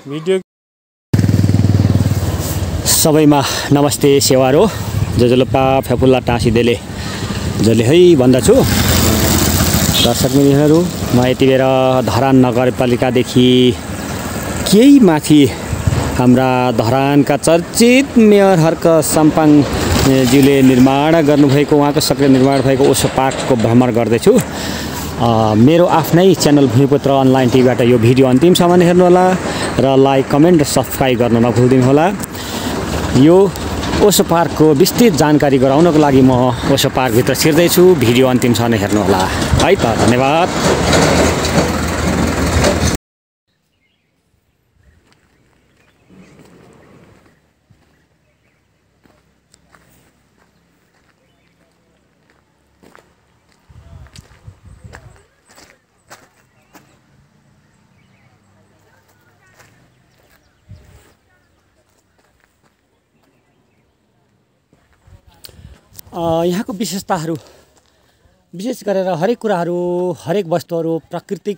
Video सबैमा नमस्ते सेवारो जजलपा फेपुल्ला टाँसिदेले जसले है भन्दछु दर्शक मित्रहरू म यति बेर धरान नगरपालिकादेखि केही माथि हाम्रा धरानका चर्चित मेयर हर्क साम्पाङ ज्यूले निर्माण गर्नुभएको उहाँको सक्रिय निर्माण भएको ओसो पार्कको भ्रमण गर्दैछु। मेरो आफ्नै च्यानल भूमिपुत्र अनलाइन टिभीबाट यो भिडियो अन्तिमसम्म हेर्नुहोला र लाइक कमेन्ट र सब्सक्राइब गर्न नभुल्दिनुहोला। यो ओसो पार्कको विस्तृत जानकारी गराउनको लागि म ओसो पार्कभित्र छिर्दैछु। भिडियो अन्तिमसम्म हेर्नुहोला है त। धन्यवाद। यहाँको विशेषताहरू विशेष गरेर हरेक कुराहरू हरेक वस्तुहरू प्राकृतिक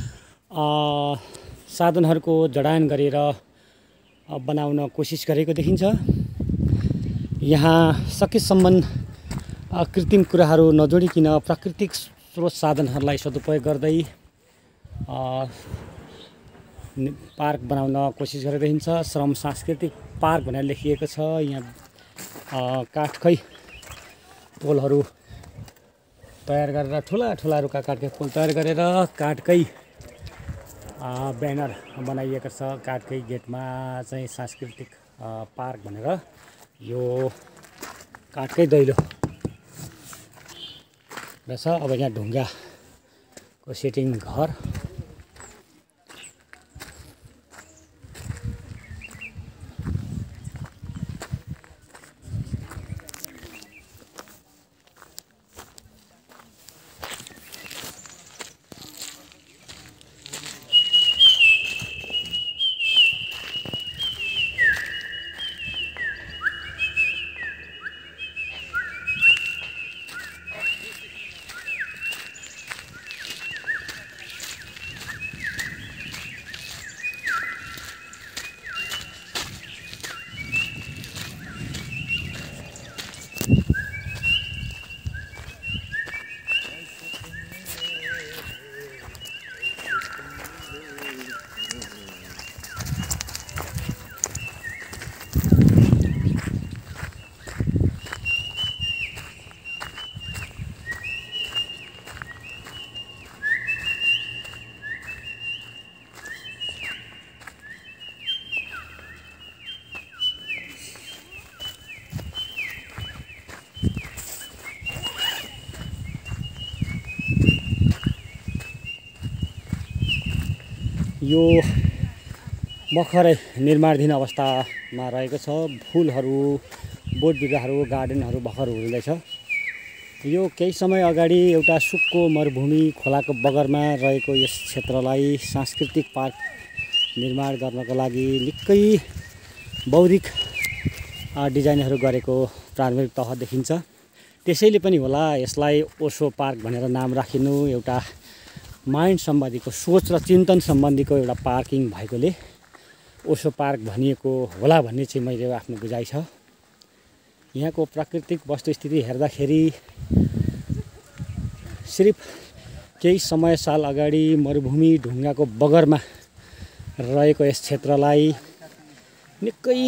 साधनहरूको जडान गरेर बनाउन कोसिस गरेको देखिन्छ। यहाँ सकेसम्म कृत्रिम कुराहरू नजोडिकन प्राकृतिक स्रोत साधनहरूलाई सदुपयोग गर्दै पार्क बनाउन कोसिस गरेको देखिन्छ। श्रम सांस्कृतिक पार्क भनेर लेखिएको छ। यहाँ काठकै पोलहरू तयार गरेर ठुला रुखका काठकै पोल तयार गरेर काठकै ब्यानर बनाइएको छ। काठकै गेटमा चाहिँ सांस्कृतिक पार्क भनेर यो काठकै दैलो रहेछ। अब यहाँ ढुङ्गाको सेटिङ घर यो भर्खरै निर्माणाधीन अवस्थामा रहेको छ। फुलहरू बोट बिरुवाहरू गार्डनहरू भर्खर हुँदैछ। यो केही समय अगाडि एउटा सुक्को मरुभूमि खोलाको बगरमा रहेको यस क्षेत्रलाई सांस्कृतिक पार्क निर्माण गर्नको लागि निकै बौद्धिक डिजाइनहरू गरेको प्रारम्भिक तह देखिन्छ। त्यसैले पनि होला यसलाई ओसो पार्क भनेर नाम राखिनु। एउटा माइन्ड सम्बन्धीको सोच र चिन्तन सम्बन्धीको एउटा पार्किङ भएकोले ओसो पार्क भनिएको होला भन्ने चाहिँ मेरो आफ्नो बुझाइ छ। यहाँको प्राकृतिक वस्तुस्थिति हेर्दाखेरि सिर्फ केही समय साल अगाडि मरुभूमि ढुङ्गाको बगरमा रहेको यस क्षेत्रलाई निकै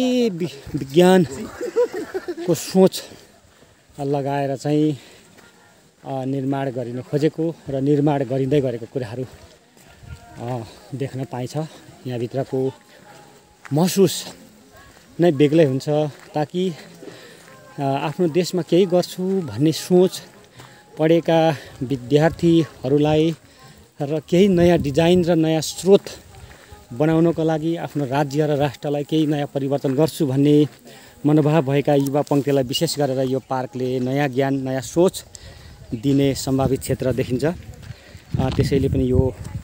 विज्ञानको सोच लगाएर चाहिँ निर्माण गरिन खोजेको र निर्माण गरिँदै गरेको कुराहरू देख्न पाइन्छ। यहाँभित्रको महसुस नै बेग्लै हुन्छ। ताकि आफ्नो देशमा केही गर्छु भन्ने सोच पढेका विद्यार्थीहरूलाई र केही नयाँ डिजाइन र नयाँ स्रोत बनाउनको लागि आफ्नो राज्य र राष्ट्रलाई केही नयाँ परिवर्तन गर्छु भन्ने मनोभाव भएका युवा पङ्क्तिलाई विशेष गरेर यो पार्कले नयाँ ज्ञान नयाँ सोच दिने सम्भावित क्षेत्र देखिन्छ। त्यसैले पनि यो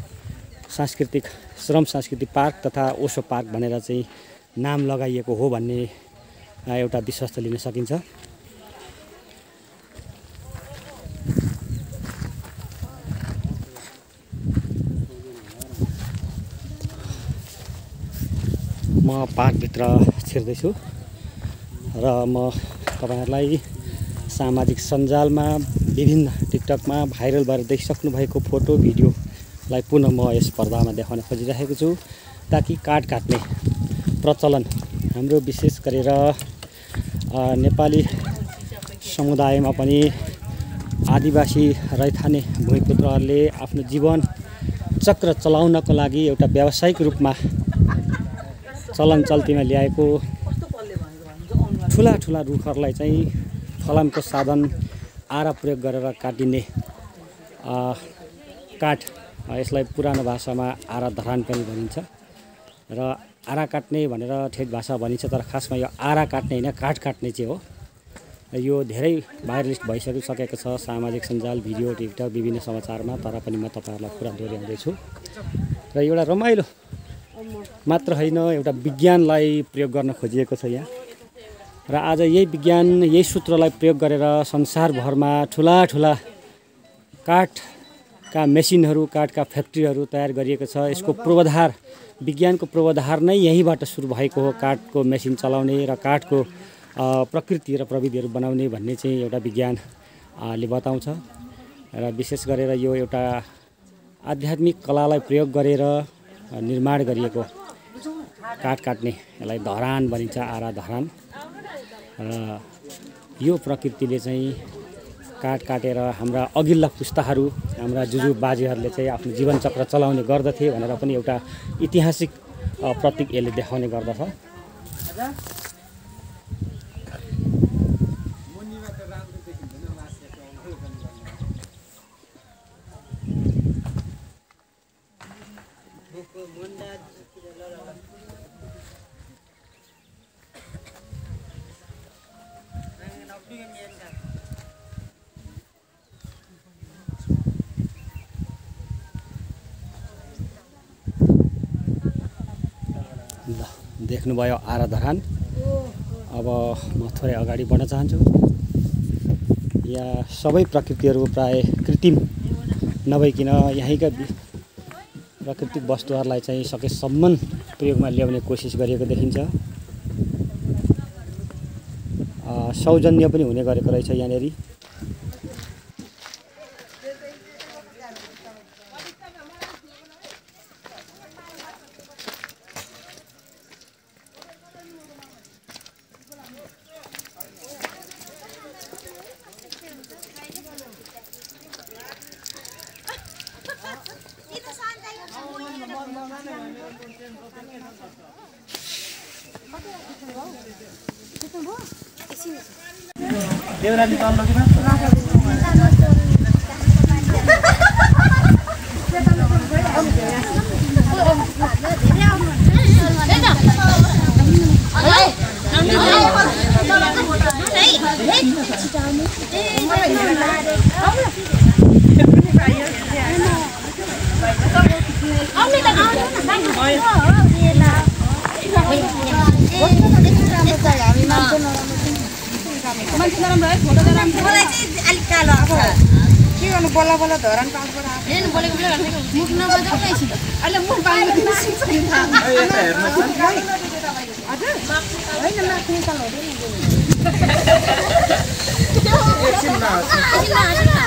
श्रम सांस्कृतिक पार्क तथा ओसो पार्क भनेर चाहिँ नाम लगाइएको हो भन्ने एउटा विश्वास लिन सकिन्छ। म पार्कभित्र छिर्दैछु र म तपाईहरुलाई सामाजिक सञ्जालमा विभिन्न टिकटकमा भाइरल भएर देखिसक्नु भएको फोटो भिडियोलाई पुनः म यस पर्दामा देखाउन खोजिरहेको छु ताकि काठ काट्ने प्रचलन हाम्रो विशेष गरेर नेपाली समुदायमा पनि आदिवासी रैथाने भूमिपुत्रहरूले आफ्नो जीवन चक्र चलाउनको लागि एउटा व्यावसायिक रूपमा चलन चल्तीमा ल्याएको ठुला रुखहरूलाई चाहिँ फलामको साधन आरा प्रयोग गरेर काटिने काठ, यसलाई पुरानो भाषामा आरा धरान पनि भनिन्छ र आरा काट्ने भनेर ठेट भाषा भनिन्छ, तर खासमा यो आरा काट्ने होइन काठ काट्ने चाहिँ हो। यो धेरै भाइरलिस्ट भइसकेको छ सामाजिक सञ्जाल, भिडियो, टिकटक, विभिन्न समाचारमा, तर पनि म तपाईहरुलाई कुरा दोहोर्याउँदैछु र एउटा रमाइलो मात्र होइन, एउटा विज्ञानलाई प्रयोग गर्न खोजिएको छ यहाँ र आज यही विज्ञान, यही सूत्रलाई प्रयोग गरेर संसारभरमा ठुला काठका मेसिनहरू, काठका फ्याक्ट्रीहरू तयार गरिएको छ। यसको पूर्वाधार, विज्ञानको पूर्वाधार नै यहीँबाट सुरु भएको हो, काठको मेसिन चलाउने र काठको प्रकृति र प्रविधिहरू बनाउने भन्ने चाहिँ एउटा विज्ञानले बताउँछ र विशेष गरेर यो एउटा आध्यात्मिक कलालाई प्रयोग गरेर निर्माण गरिएको काठ काट्ने, यसलाई धरान भनिन्छ, आरा धरान। र यो प्रकृतिले चाहिँ काठ काटेर हाम्रा अघिल्ला पुस्ताहरू, हाम्रा जुजु बाजेहरूले चाहिँ आफ्नो जीवनचक्र चलाउने गर्दथे भनेर पनि एउटा ऐतिहासिक प्रतीक यसले देखाउने गर्दछ। देख्नुभयो आरा धरान। अब म थोरै अगाडि बढ्न चाहन्छु। यहाँ सबै प्रकृतिहरू प्राय कृत्रिम नभइकन यहीँका प्राकृतिक वस्तुहरूलाई चाहिँ सकेसम्म प्रयोगमा ल्याउने कोसिस गरिएको देखिन्छ। सौजन्य पनि हुने गरेको रहेछ यहाँनेरि। देवरानी तल लगिन बोला बोला धरान पास पर हैन बोलेको मुख नबजाऊ नै छि अहिले मुख बाहिर निस्किन्छ नि थाहा हजुर हैन माथि निकाल हुँदैन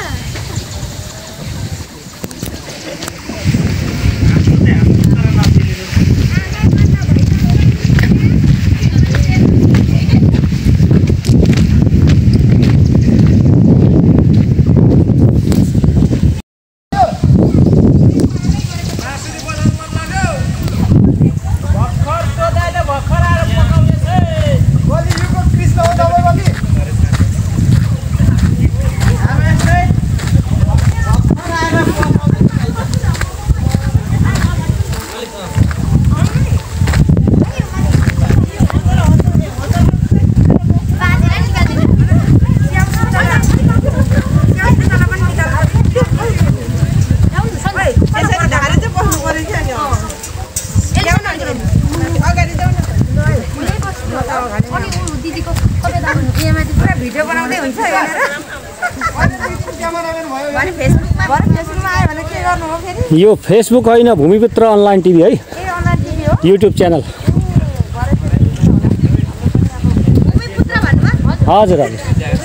यो फेसबुक होइन भूमिपुत्र अनलाइन टिभी है, युट्युब च्यानल। हजुर हजुर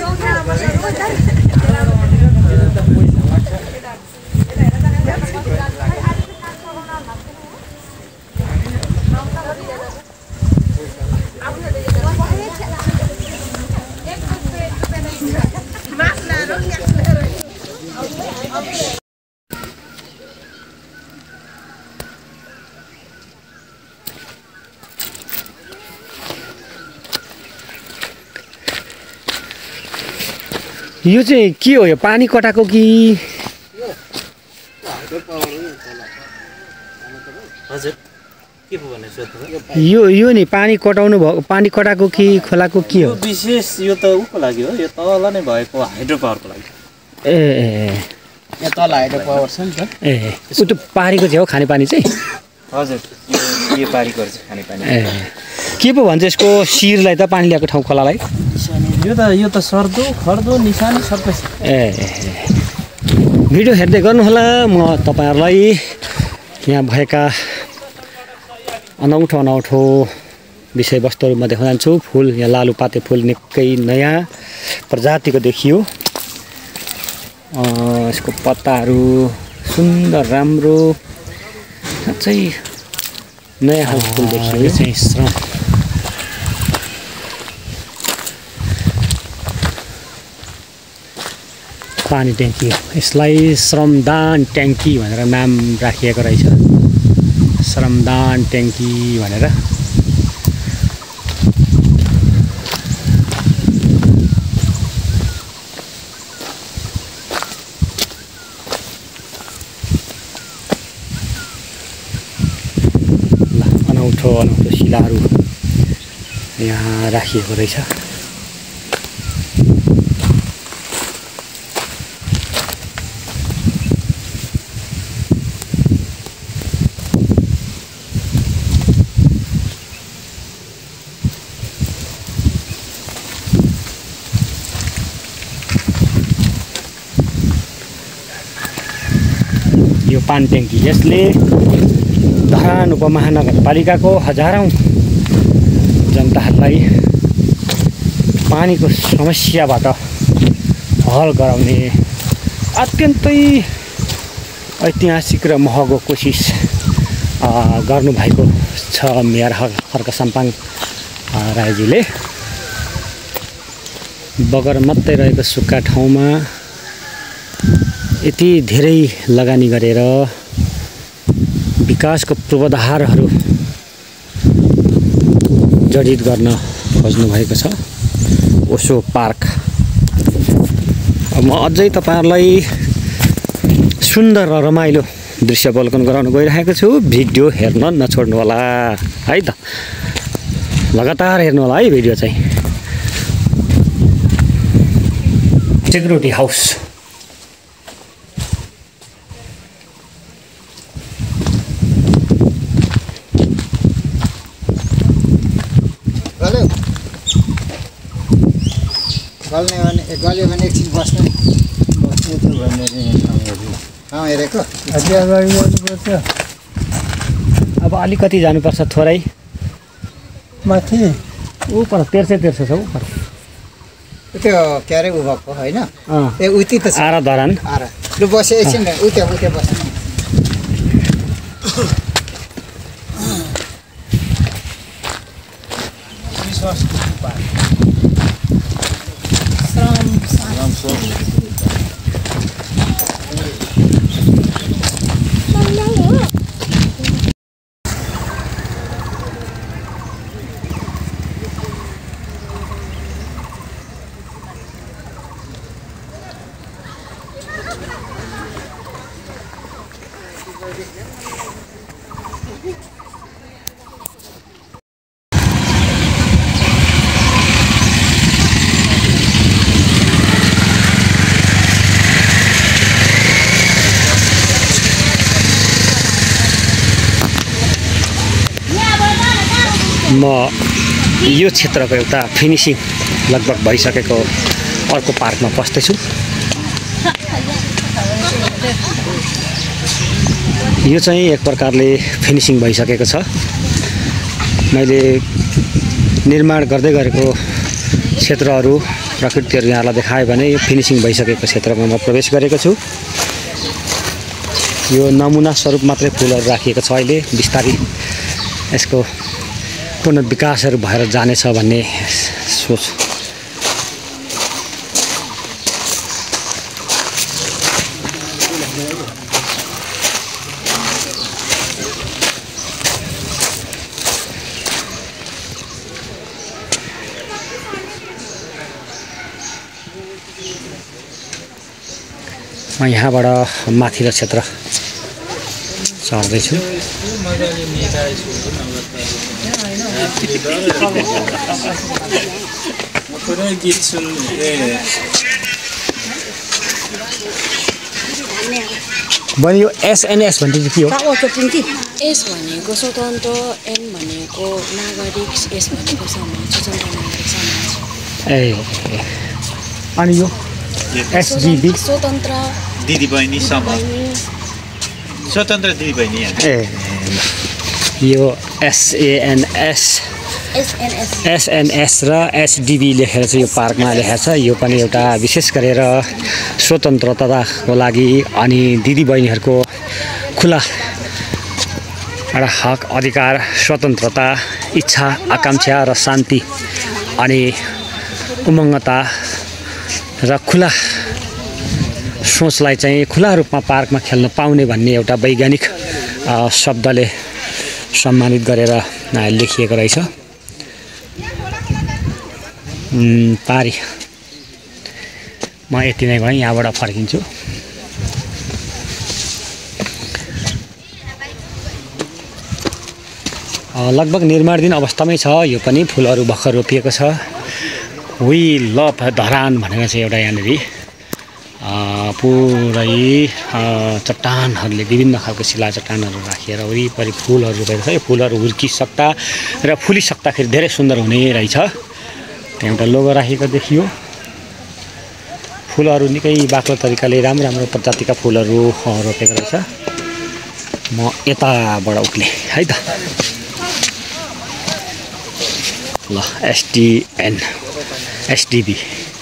यो चाहिँ के हो यो पानी कटाको कि हजुर के पो भन्ने सोध्नु यो नि पानी कटाउनु भएको पानी कटाको कि खोलाको के हो विशेष यो त उको लागि हो यो तल नै भएको हाइड्रो पावरको लागि ए यहाँ तल हाइड्रो पावर छ नि त ए उ त्यो पारीको चाहिँ हो खानेपानी चाहिँ हजुर यो पारीको चाहिँ खानेपानी ए के पो भन्छ यसको शिरलाई त पानी ल्याएको ठाउँ खोलालाई यो त सर्दो खर्दो निशानी सबै छ ए भिडियो हेर्दै गर्नुहोला म तपाईँहरूलाई यहाँ भएका अनौठो अनौठो विषयवस्तुहरू म देखाउन जान्छु फुल यहाँ लालुपाते फुल निकै नयाँ प्रजातिको देखियो यसको पत्ताहरू सुन्दर राम्रो साँच्चै नयाँ खालको फुल देखियो यो चाहिँ पानी ट्याङ्की हो यसलाई श्रमदान ट्याङ्की भनेर नाम राखिएको रहेछ श्रमदान ट्याङ्की भनेर अनौठो अनौठो शिलाहरू यहाँ राखिएको रहेछ यो पानी ट्याङ्की यसले धरान उपमहानगरपालिकाको हजारौँ जनताहरूलाई पानीको समस्याबाट हल गराउने अत्यन्तै ऐतिहासिक र महँगो कोसिस गर्नुभएको छ मेयर हर्क साम्पाङ राईजीले बगर मात्रै रहेको सुक्खा ठाउँमा यति धेरै लगानी गरेर विकासको पूर्वाधारहरू जडित गर्न खोज्नु भएको छ ओसो पार्क म अझै तपाईहरुलाई सुन्दर र रमाइलो दृश्य अवलोकन गराउन गइरहेको छु भिडियो हेर्न नछोड्नु होला है त लगातार हेर्नु होला है भिडियो चाहिँ सेक्युरिटी हाउस गल्यो भने एकछिन बस्नु ठाउँ हेरेको अब अलिकति जानुपर्छ थोरै माथि ऊ पर तेर्से छ ऊ पर त्यो के अरे उभको होइन ए उति त आरा धरान आरा लु बसे एकछिन उता बस्नु म यो क्षेत्रको एउटा फिनिसिङ लगभग भइसकेको अर्को पार्कमा पस्दैछु यो चाहिँ एक प्रकारले फिनिसिङ भइसकेको छ मैले निर्माण गर्दै गरेको क्षेत्रहरू प्रकृतिहरू यहाँलाई देखायो भने यो फिनिसिङ भइसकेको क्षेत्रमा म प्रवेश गरेको छु। यो नमुना स्वरूप मात्रै फुलहरू राखिएको छ। अहिले बिस्तारै यसको पुनर्विकासहरू भएर जानेछ भन्ने सोच। म यहाँबाट माथिल्लो क्षेत्र चढ्दैछु। गीत सुन्ने बनि यो एसएनएस भन्ने चाहिँ के हो? एस भनेको स्वतन्त्र, एन भनेको नागरिक, एस भनेको समाज, स्वतन्त्र नागरिक समाज। ए अनि यो एसडिबी स्वतन्त्र दिदीबहिनी समाज, स्वतन्त्र दिदीबहिनी। ए यो एसएनएस एसएनएस र एसडिबी लेखेर चाहिँ यो पार्कमा लेखेको छ। यो पनि एउटा विशेष गरेर स्वतन्त्रताको लागि अनि दिदीबहिनीहरूको खुला एउटा हक, अधिकार, स्वतन्त्रता, इच्छा, आकांक्षा र शान्ति अनि उमङ्गता र खुला सोचलाई चाहिँ खुला रूपमा पार्कमा खेल्न पाउने भन्ने एउटा वैज्ञानिक शब्दले सम्मानित गरेर लेखिएको रहेछ। पारी म यति नै भएँ, यहाँबाट फर्किन्छु। लगभग निर्माणाधीन अवस्थामै छ। यो पनि फुलहरू भर्खर रोपिएको छ। वी लभ धरान भनेर चाहिँ एउटा यहाँनिर पुरै चट्टानहरूले, विभिन्न खालको शिला चट्टानहरू राखिएर वरिपरि फुलहरू रोपेको छ। यो फुलहरू हुर्किसक्दा र फुलिसक्दाखेरि धेरै सुन्दर हुने रहेछ। त्यहाँ एउटा लोगो राखेको देखियो। फुलहरू निकै बाक्लो तरिकाले राम्रो राम्रो प्रजातिका फुलहरू रोपेको रहेछ। म यताबाट उक्लेँ है त। ल एसडिएन एसडिबी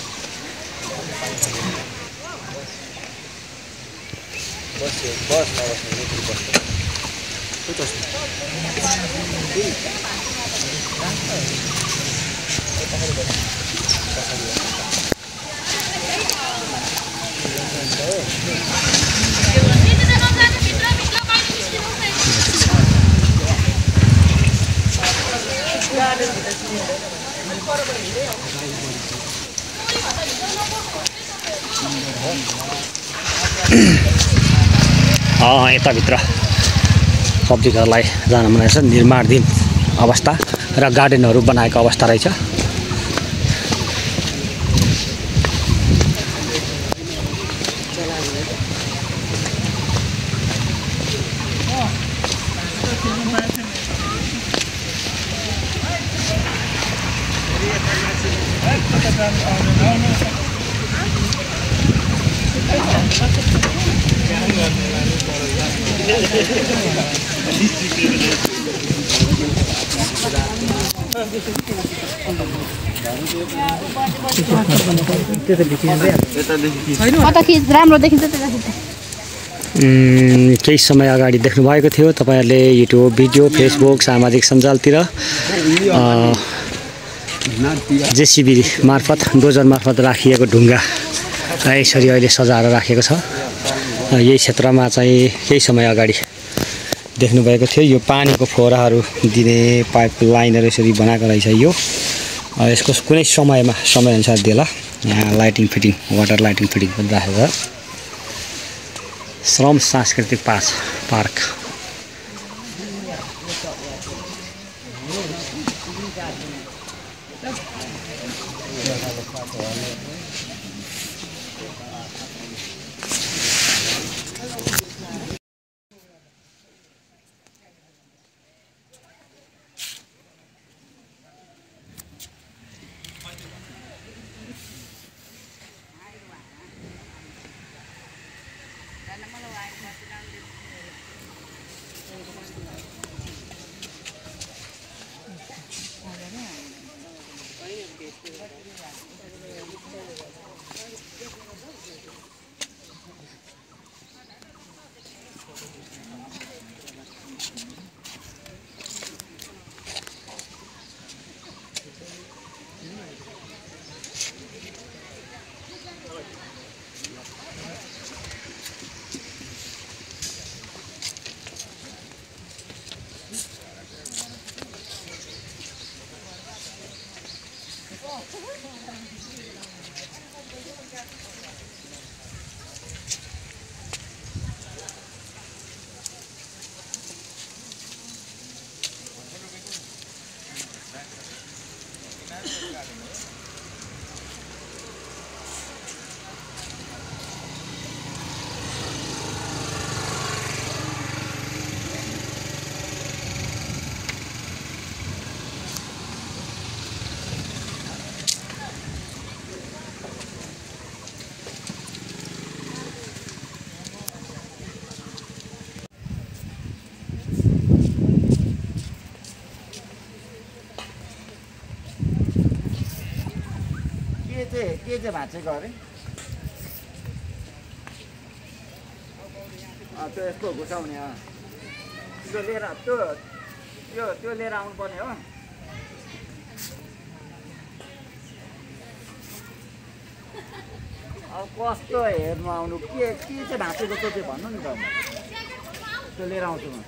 यताभित्र पब्लिकहरूलाई जान मन रहेछ। निर्माणाधीन अवस्था र गार्डनहरू बनाएको अवस्था रहेछ। राम्रो देखिन्छ। केही समय अगाडि देख्नु भएको थियो तपाईहरुले युट्युब भिडियो, फेसबुक, सामाजिक सञ्जालतिर जेसीबी मार्फत, डोजर मार्फत राखिएको ढुङ्गा यसरी अहिले सजाएर राखेको छ। यही क्षेत्रमा चाहिँ केही समय अगाडि देख्नु भएको थियो। यो पानीको फोहराहरू दिने पाइप लाइनहरू यसरी बनाएको रहेछ। यो यसको कुनै समयमा समयअनुसार देला। यहाँ lighting fitting, water lighting fitting पनि राखेको छ। श्रम सांस्कृतिक पार्क के चाहिँ भाँचेको अरे त्यो यस्तो घुसाउने त्यो लिएर त्यो लिएर आउनुपर्ने हो अब कस्तो हेर्नु आउनु के चाहिँ भाँचेको त्यो भन्नु नि त त्यो लिएर आउँछु म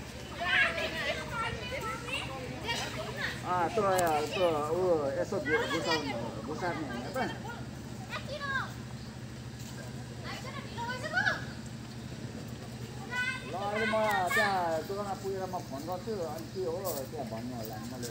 त्यो ऊ यसो घुसार्ने होइन त ल अहिले म त्यहाँ दोकानमा पुगेर म फोन गर्छु अनि के हो त्यहाँ भन्नु होला मैले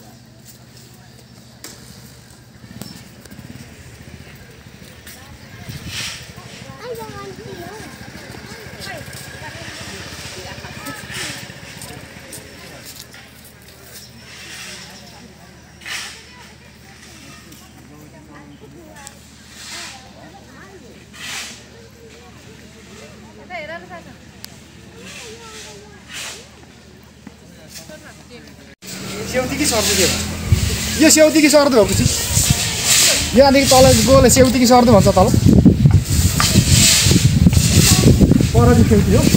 सेउती सर्दै थियो यो सेउती कि सर्दै हो पछि यहाँदेखि तल गएर सेउती कि सर्दै भन्छ तल पर चाहिँ सेउती हो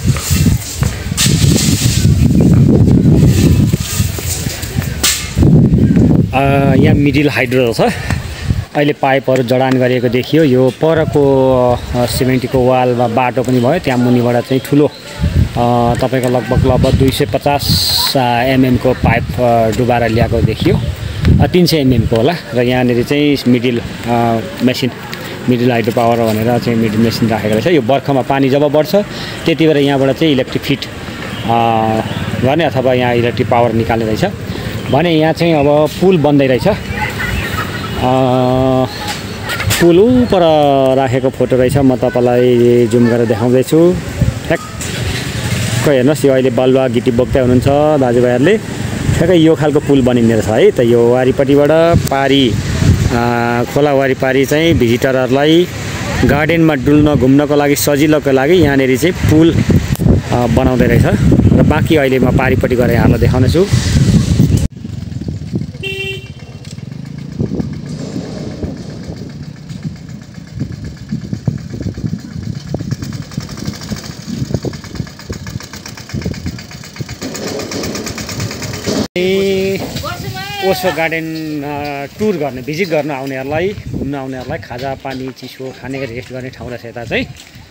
यहाँ मिडिल हाइड्रो छ अहिले पाइपहरू जडान गरिएको देखियो यो परको सिमेन्टको वाल वा बाटो पनि भयो त्यहाँ मुनिबाट चाहिँ ठुलो तपाईको लगभग 250 mm को पाइप डुबाएर ल्याएको देखियो 300 mm को होला र यहाँनिर चाहिँ मिडिल हाइड्रो पावर भनेर चाहिँ मिडिल मेसिन राखेको रहेछ यो बर्खामा पानी जब बढ्छ त्यति बेला यहाँबाट चाहिँ इलेक्ट्रिक फिट गर्ने अथवा यहाँ इलेक्ट्रिक पावर निकाल्ने रहेछ भने यहाँ चाहिँ अब पुल बन्दै रहेछ पुल उपर राखेको फोटो रहेछ म तपाईलाई जुम गरेर देखाउँदैछु ठ्याक्क हेर्नुहोस् यो अहिले बलुवा गिटी बोक्दै हुनुहुन्छ दाजुभाइहरूले ठ्याक्कै यो खालको पुल बनिने रहेछ है त यो वारिपट्टिबाट पारी खोला वारिपारी चाहिँ भिजिटरहरूलाई गार्डनमा डुल्न घुम्नको लागि सजिलोको लागि यहाँनिर चाहिँ पुल बनाउँदै रहेछ र बाँकी अहिले म पारिपट्टि गएर यहाँलाई देखाउनेछु ओसो गार्डन टुर गर्ने भिजिट गर्न आउनेहरूलाई घुम्न आउनेहरूलाई खाजा पानी चिसो खाने रेस्ट गर्ने ठाउँ रहेछ यता चाहिँ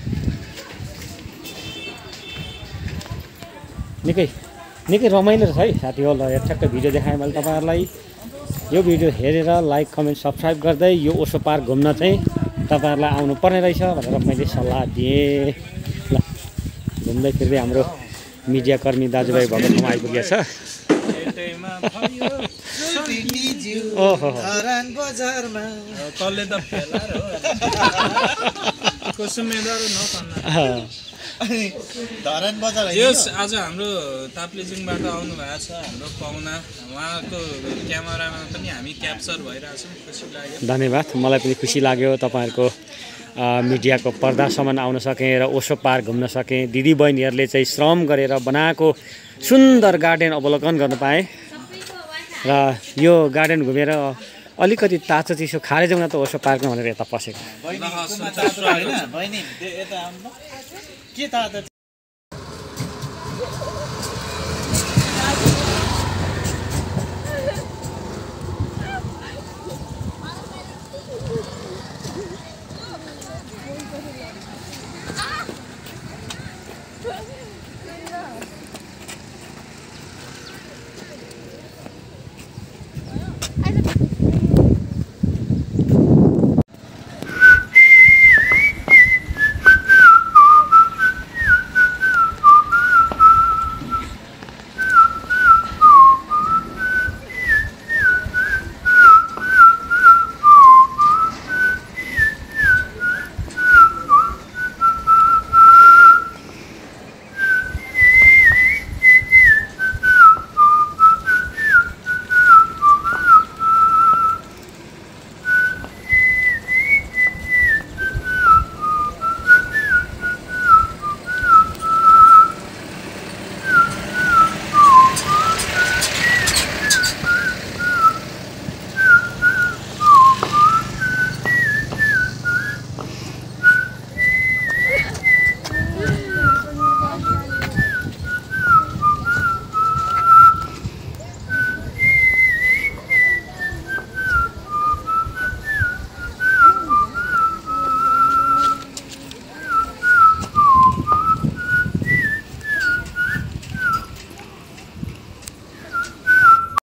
निकै रमाइलो रहेछ है साथी हो ल ठ्याक्क भिडियो देखाएँ मैले तपाईँहरूलाई यो भिडियो हेरेर लाइक कमेन्ट सब्सक्राइब गर्दै यो ओसो पार्क घुम्न चाहिँ तपाईँहरूलाई आउनु पर्ने रहेछ भनेर मैले सल्लाह दिएँ ल घुम्दै फिर्दै हाम्रो मिडियाकर्मी दाजुभाइ भएको ठाउँमा आइपुगेको छ ओहो बजारमा तल्ले त फेला र कुसुमेदार धरान बजार आज हाम्रो ताप्लेजुङबाट आउनु भएको छ हाम्रो पाहुना उहाँको क्यामेरामा पनि हामी क्याप्चर भइरहेछौँ खुसी लाग्यो धन्यवाद मलाई पनि खुसी लाग्यो तपाईँहरूको मिडियाको पर्दासम्म आउन सकेँ र ओसो पार्क घुम्न सकेँ दिदीबहिनीहरूले चाहिँ श्रम गरेर बनाएको सुन्दर गार्डन अवलोकन गर्न पाएँ र यो गार्डन घुमेर अलिकति तातो चिसो खाएर जाउँ न त ओसो पार्कमा भनेर यता पसेको